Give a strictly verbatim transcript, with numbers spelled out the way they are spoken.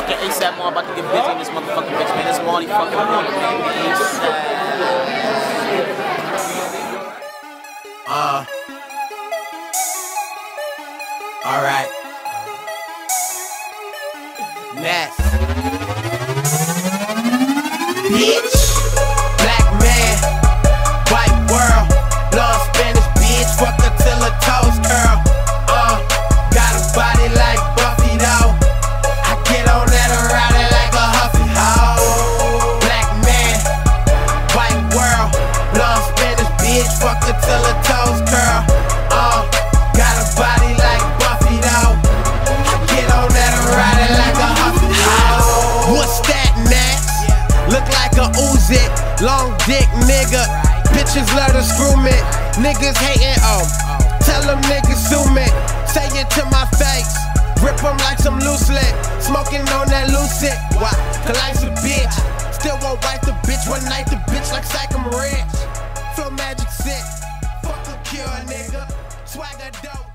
fucking ASAP Mob about to get busy in this motherfucking bitch, man. It's Marty fucking Marty, man. ASAP. Uh. Alright. Next. Bitch. Black man. White world. Long Spanish bitch. Fuck her till her toes curl. Uh. Got a body like Buffy though. I get on that and ride it like a Huffy hoe. Black man. White world. Long Spanish bitch. Fuck her till her toes curl. Uh. Got a body like Buffy though. I get on that and ride it like a Huffy hoe. What's that, Max? Look like a Uzi, long dick nigga. Bitches love to screw me. Niggas hating, oh. Tell them niggas sue me. Say it to my face. Rip them like some loose lip. Smoking on that lucid. Why? Cause life's a bitch. Still won't wipe the bitch. One night the bitch like Psycho Rich. Flow magic sick. Fuck a cure, nigga. Swagger dope.